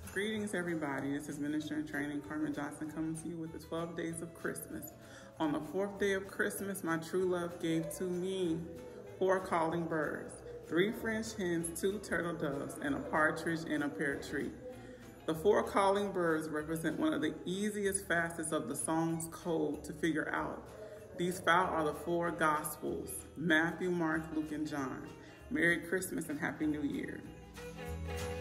Greetings, everybody. This is Minister in Training Carmen Johnson coming to you with the 12 days of Christmas. On the 4th day of Christmas, my true love gave to me 4 calling birds, 3 French hens, 2 turtle doves, and a partridge in a pear tree. The 4 calling birds represent one of the easiest facets of the song's code to figure out. These 5 are the 4 Gospels: Matthew, Mark, Luke, and John. Merry Christmas and Happy New Year.